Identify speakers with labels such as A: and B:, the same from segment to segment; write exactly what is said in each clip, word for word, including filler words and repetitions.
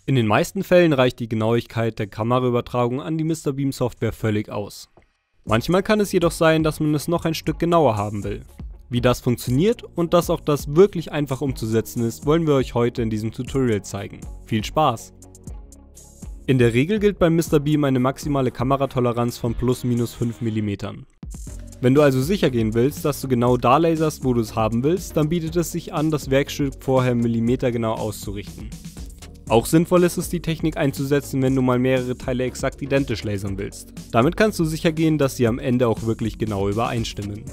A: In den meisten Fällen reicht die Genauigkeit der Kameraübertragung an die Mister Beam Software völlig aus. Manchmal kann es jedoch sein, dass man es noch ein Stück genauer haben will. Wie das funktioniert und dass auch das wirklich einfach umzusetzen ist, wollen wir euch heute in diesem Tutorial zeigen. Viel Spaß! In der Regel gilt beim Mister Beam eine maximale Kameratoleranz von plus minus fünf Millimeter. Wenn du also sicher gehen willst, dass du genau da laserst, wo du es haben willst, dann bietet es sich an, das Werkstück vorher millimetergenau auszurichten. Auch sinnvoll ist es, die Technik einzusetzen, wenn du mal mehrere Teile exakt identisch lasern willst. Damit kannst du sicher gehen, dass sie am Ende auch wirklich genau übereinstimmen.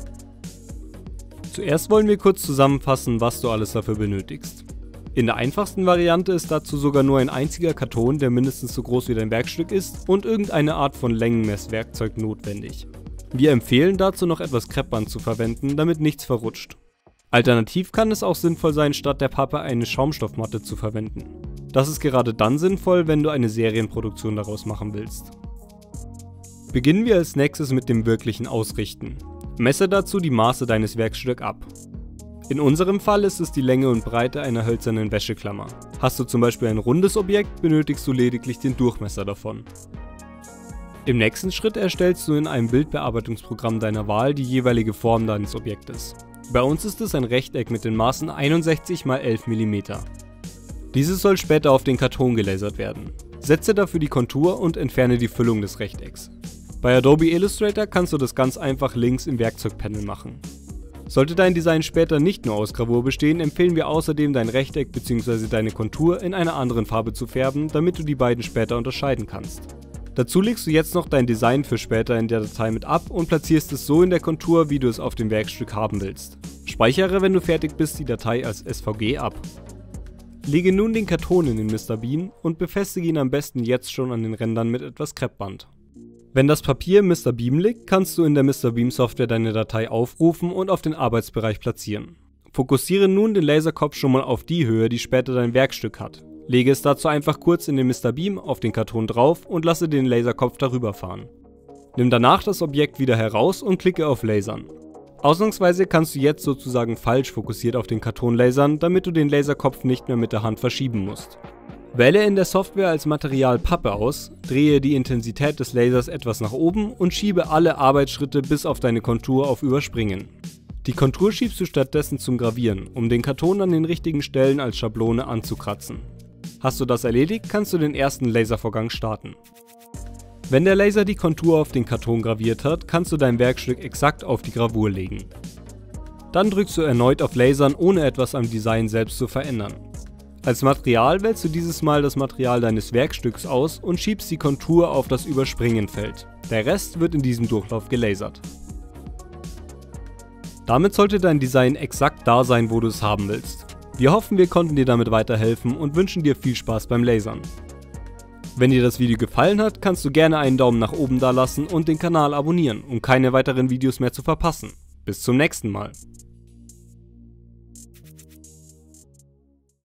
A: Zuerst wollen wir kurz zusammenfassen, was du alles dafür benötigst. In der einfachsten Variante ist dazu sogar nur ein einziger Karton, der mindestens so groß wie dein Werkstück ist, und irgendeine Art von Längenmesswerkzeug notwendig. Wir empfehlen dazu noch etwas Kreppband zu verwenden, damit nichts verrutscht. Alternativ kann es auch sinnvoll sein, statt der Pappe eine Schaumstoffmatte zu verwenden. Das ist gerade dann sinnvoll, wenn du eine Serienproduktion daraus machen willst. Beginnen wir als nächstes mit dem wirklichen Ausrichten. Messe dazu die Maße deines Werkstücks ab. In unserem Fall ist es die Länge und Breite einer hölzernen Wäscheklammer. Hast du zum Beispiel ein rundes Objekt, benötigst du lediglich den Durchmesser davon. Im nächsten Schritt erstellst du in einem Bildbearbeitungsprogramm deiner Wahl die jeweilige Form deines Objektes. Bei uns ist es ein Rechteck mit den Maßen einundsechzig mal elf Millimeter. Dieses soll später auf den Karton gelasert werden. Setze dafür die Kontur und entferne die Füllung des Rechtecks. Bei Adobe Illustrator kannst du das ganz einfach links im Werkzeugpanel machen. Sollte dein Design später nicht nur aus Gravur bestehen, empfehlen wir außerdem, dein Rechteck bzw. deine Kontur in einer anderen Farbe zu färben, damit du die beiden später unterscheiden kannst. Dazu legst du jetzt noch dein Design für später in der Datei mit ab und platzierst es so in der Kontur, wie du es auf dem Werkstück haben willst. Speichere, wenn du fertig bist, die Datei als S V G ab. Lege nun den Karton in den Mister Beam und befestige ihn am besten jetzt schon an den Rändern mit etwas Kreppband. Wenn das Papier im Mister Beam liegt, kannst du in der Mister Beam Software deine Datei aufrufen und auf den Arbeitsbereich platzieren. Fokussiere nun den Laserkopf schon mal auf die Höhe, die später dein Werkstück hat. Lege es dazu einfach kurz in den Mister Beam auf den Karton drauf und lasse den Laserkopf darüber fahren. Nimm danach das Objekt wieder heraus und klicke auf Lasern. Ausnahmsweise kannst du jetzt sozusagen falsch fokussiert auf den Karton lasern, damit du den Laserkopf nicht mehr mit der Hand verschieben musst. Wähle in der Software als Material Pappe aus, drehe die Intensität des Lasers etwas nach oben und schiebe alle Arbeitsschritte bis auf deine Kontur auf Überspringen. Die Kontur schiebst du stattdessen zum Gravieren, um den Karton an den richtigen Stellen als Schablone anzukratzen. Hast du das erledigt, kannst du den ersten Laservorgang starten. Wenn der Laser die Kontur auf den Karton graviert hat, kannst du dein Werkstück exakt auf die Gravur legen. Dann drückst du erneut auf Lasern, ohne etwas am Design selbst zu verändern. Als Material wählst du dieses Mal das Material deines Werkstücks aus und schiebst die Kontur auf das Überspringen-Feld. Der Rest wird in diesem Durchlauf gelasert. Damit sollte dein Design exakt da sein, wo du es haben willst. Wir hoffen, wir konnten dir damit weiterhelfen und wünschen dir viel Spaß beim Lasern. Wenn dir das Video gefallen hat, kannst du gerne einen Daumen nach oben da lassen und den Kanal abonnieren, um keine weiteren Videos mehr zu verpassen. Bis zum nächsten Mal.